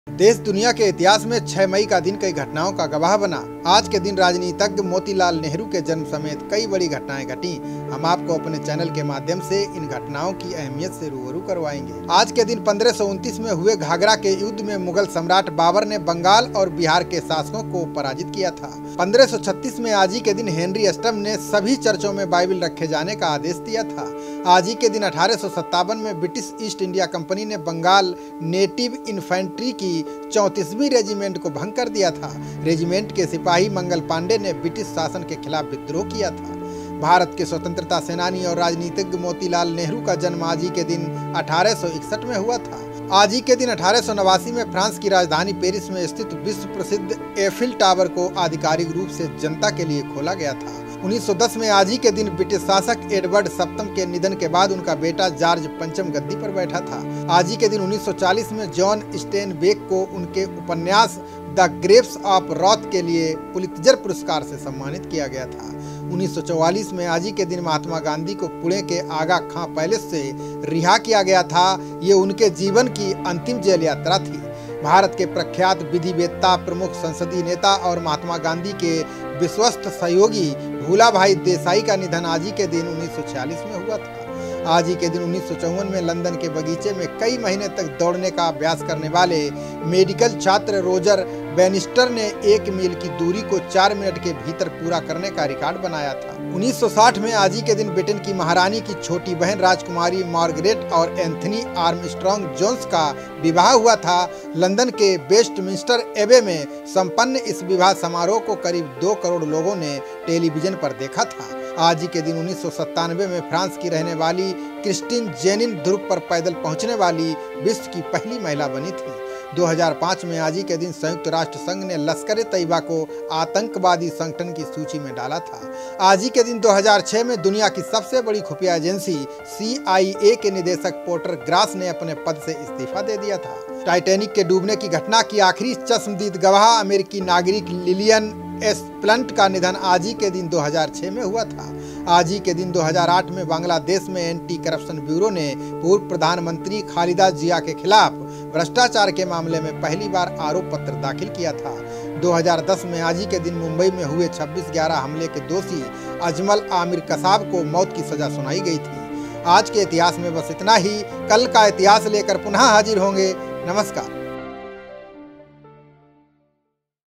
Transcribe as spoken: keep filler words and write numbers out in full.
देश दुनिया के इतिहास में छह मई का दिन कई घटनाओं का गवाह बना। आज के दिन राजनीतिज्ञ मोतीलाल नेहरू के जन्म समेत कई बड़ी घटनाएं घटी। हम आपको अपने चैनल के माध्यम से इन घटनाओं की अहमियत से रूबरू करवाएंगे। आज के दिन पंद्रह सौ उनतीस में हुए घाघरा के युद्ध में मुगल सम्राट बाबर ने बंगाल और बिहार के शासकों को पराजित किया था। पंद्रह सौ छत्तीस में आज ही के दिन हेनरी अष्टम ने सभी चर्चों में बाइबिल रखे जाने का आदेश दिया था। आज ही के दिन अठारह सौ सत्तावन में ब्रिटिश ईस्ट इंडिया कंपनी ने बंगाल नेटिव इन्फेंट्री की चौंतीसवीं रेजिमेंट को भंग कर दिया था। रेजिमेंट के सिपाही मंगल पांडे ने ब्रिटिश शासन के खिलाफ विद्रोह किया था। भारत के स्वतंत्रता सेनानी और राजनीतिज्ञ मोतीलाल नेहरू का जन्म आज ही के दिन अठारह सौ इकसठ में हुआ था। आज ही के दिन अठारह सौ नवासी में फ्रांस की राजधानी पेरिस में स्थित विश्व प्रसिद्ध एफिल टावर को आधिकारिक रूप से जनता के लिए खोला गया था। उन्नीस सौ दस में आज ही के दिन ब्रिटिश शासक एडवर्ड सप्तम के निधन के बाद उनका बेटा जॉर्ज पंचम गद्दी पर बैठा था। आज ही के दिन उन्नीस सौ चालीस में जॉन स्टेनबेक को उनके उपन्यास द ग्रेप्स ऑफ रॉथ के लिए पुलित्जर पुरस्कार से सम्मानित किया गया था। उन्नीस सौ चौवालीस में आज ही के दिन महात्मा गांधी को पुणे के आगा खां पैलेस से रिहा किया गया था। ये उनके जीवन की अंतिम जेल यात्रा थी। भारत के प्रख्यात विधिवेत्ता, प्रमुख संसदीय नेता और महात्मा गांधी के विश्वस्त सहयोगी भूला भाई देसाई का निधन आज ही के दिन उन्नीस सौ छियालीस में हुआ था। आज ही के दिन उन्नीस सौ चौवन में लंदन के बगीचे में कई महीने तक दौड़ने का अभ्यास करने वाले मेडिकल छात्र रोजर बैनिस्टर ने एक मील की दूरी को चार मिनट के भीतर पूरा करने का रिकॉर्ड बनाया था। उन्नीस सौ साठ में आज ही के दिन ब्रिटेन की महारानी की छोटी बहन राजकुमारी मार्गरेट और एंथनी आर्मस्ट्रांग जोन्स का विवाह हुआ था। लंदन के वेस्टमिंस्टर एबे में संपन्न इस विवाह समारोह को करीब दो करोड़ लोगों ने टेलीविजन पर देखा था। आज ही के दिन उन्नीस सौ सत्तानवे में फ्रांस की रहने वाली क्रिस्टीन जेनिन ध्रुव पर पैदल पहुंचने वाली विश्व की पहली महिला बनी थी। दो हज़ार पाँच में आज ही के दिन संयुक्त राष्ट्र संघ ने लश्कर तैयबा को आतंकवादी संगठन की सूची में डाला था। आज ही के दिन दो हज़ार छह में दुनिया की सबसे बड़ी खुफिया एजेंसी सी आई ए के निदेशक पोर्टर ग्रास ने अपने पद से इस्तीफा दे दिया था। टाइटैनिक के डूबने की घटना की आखिरी चश्मदीद गवाह अमेरिकी नागरिक लिलियन एस्प्लंट का निधन आज ही के दिन दो हज़ार छह में हुआ था। आज ही के दिन दो हज़ार आठ में बांग्लादेश में एंटी करप्शन ब्यूरो ने पूर्व प्रधानमंत्री खालिदा जिया के खिलाफ भ्रष्टाचार के मामले में पहली बार आरोप पत्र दाखिल किया था। दो हज़ार दस में आज ही के दिन मुंबई में हुए छब्बीस ग्यारह हमले के दोषी अजमल आमिर कसाब को मौत की सजा सुनाई गई थी। आज के इतिहास में बस इतना ही। कल का इतिहास लेकर पुनः हाजिर होंगे। नमस्कार।